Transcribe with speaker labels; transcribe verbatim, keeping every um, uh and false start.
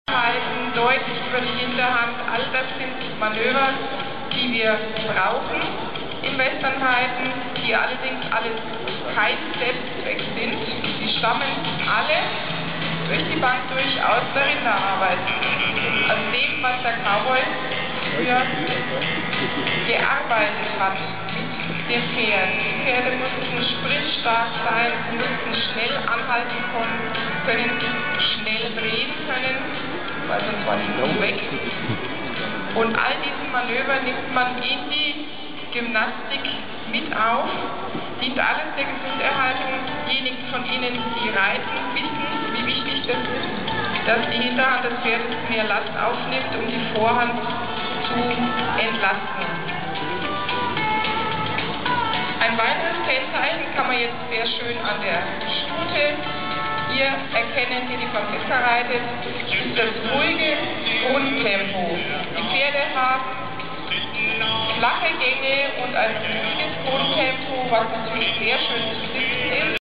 Speaker 1: halten, deutlich über die Hinterhand, all das sind Manöver, die wir brauchen im Westernreiten, die allerdings alles kein Selbstzweck sind. Die stammen alle durch die Bank durch aus der Rinderarbeit, aus dem, was der Cowboy früher gearbeitet hat mit dem Pferd. Die Pferde mussten sprintstark sein, mussten schnell anhalten können, schnell drehen können, weil sonst war die Luft weg. Und all diese Manöver nimmt man in die Gymnastik mit auf, dient alles der Gesunderhaltung. Diejenigen von Ihnen, die reiten, wissen, wie wichtig das ist, dass die Hinterhand des Pferdes mehr Last aufnimmt, um die Vorhand zu entlasten. Ein weiteres Kennzeichen kann man jetzt sehr schön an der Stute hier erkennen, die die Franziska reitet, ist das ruhige Grundtempo. Die Pferde haben flache Gänge und ein ruhiges Grundtempo, was natürlich sehr schön zu sitzen ist.